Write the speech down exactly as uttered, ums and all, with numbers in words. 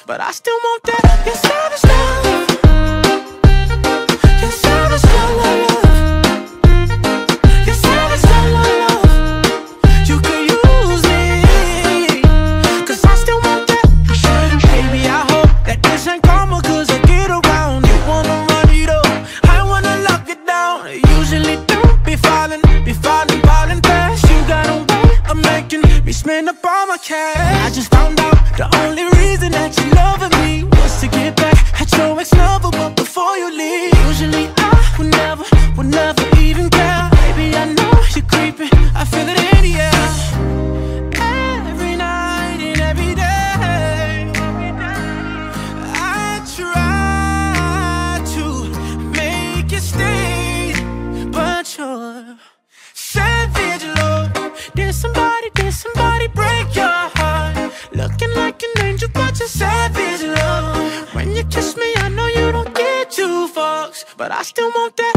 but I still want that. Your savage love, your savage love, love, love. Your savage love, love, love. You could use me, cause I still want that. Baby, I hope that this ain't karma, cause I get around. You wanna run it up, I wanna lock it down. I usually don't be falling, be falling, falling fast. You got a way of making me spend up all my cash. I just found out the only reason that you loving me was to get back at your ex-lover, but before you leave, usually I would never, would never even care. Baby, I know you're creeping, I feel it in the air. Every night and every day, I try to make you stay, but you're savage love. Did somebody, did somebody break your heart? Looking like an angel, but you're savage love. When you kiss me, I know you don't get two fucks, but I still want that.